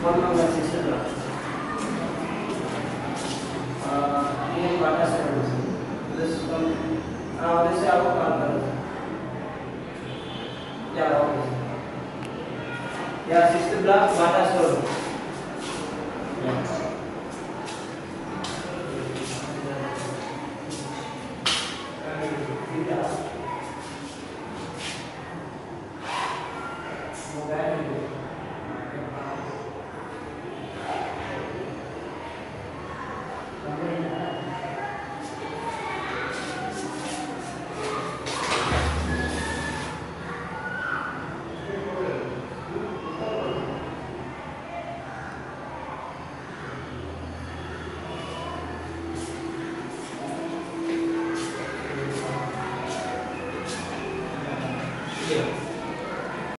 Koramangala 6th block. Here Bata store. This one. This is our campus. Yeah, okay. Yeah, 6th block Bata store.